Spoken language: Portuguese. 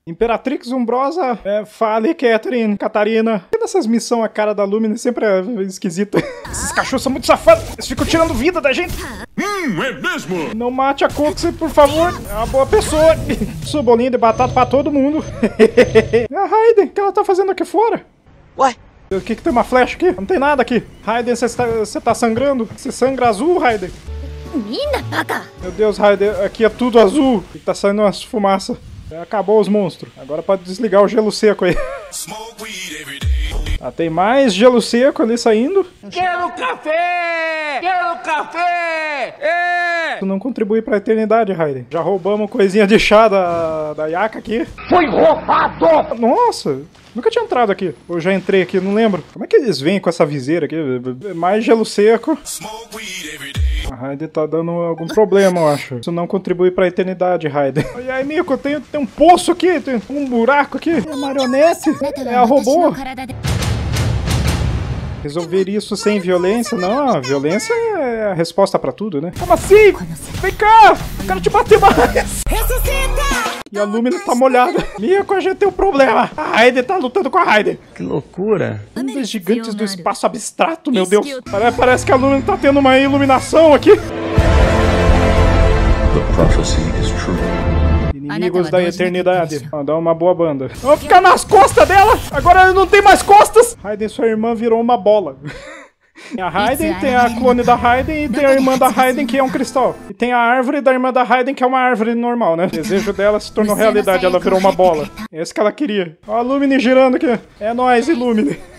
Imperatrix Umbrosa, fale, Catherine, Catarina. Por que dessas missões a cara da Lumine sempre é esquisita? Esses cachorros são muito safados. Eles ficam tirando vida da gente. É mesmo? Não mate a Coxie, por favor. É uma boa pessoa. Sua bolinha de batata pra todo mundo. A Raiden, o que ela tá fazendo aqui fora? Ué? O que tem uma flecha aqui? Não tem nada aqui. Raiden, você tá sangrando? Você sangra azul, Raiden? Meu Deus, Raiden, aqui é tudo azul. E tá saindo umas fumaças. Acabou os monstros. Agora pode desligar o gelo seco aí. Ah, tem mais gelo seco ali saindo. Quero café! Quero café! Tu não contribui pra eternidade, Raiden. Já roubamos coisinha de chá da Yaka aqui. Foi roubado! Nossa, nunca tinha entrado aqui. Ou já entrei aqui, não lembro. Como é que eles vêm com essa viseira aqui? Mais gelo seco. A Raiden tá dando algum problema, eu acho. Isso não contribui pra eternidade, Raiden. E aí, Miko, tem um poço aqui, tem um buraco aqui. É a marionete, é a robô. Resolver isso sem violência? Não, a violência é a resposta pra tudo, né? Como assim? Vem cá! Eu quero te bater mais! Ressuscita! E a Lumina tá molhada. Miko, a gente tem um problema. A Raiden tá lutando com a Raiden. Que loucura. Um dos gigantes do espaço abstrato, meu Deus. Parece que a Lumina tá tendo uma iluminação aqui. The prophecy is true. Inimigos da eternidade. Ó, dá uma boa banda. Vamos ficar nas costas dela! Agora ela não tem mais costas! Raiden, sua irmã virou uma bola. Tem a Raiden, tem a clone da Raiden e tem a irmã da Raiden que é um cristal. E tem a árvore da irmã da Raiden que é uma árvore normal, né? O desejo dela se tornou realidade, ela virou uma bola. É isso que ela queria. Ó a Lumine girando aqui. É nóis, Illumine.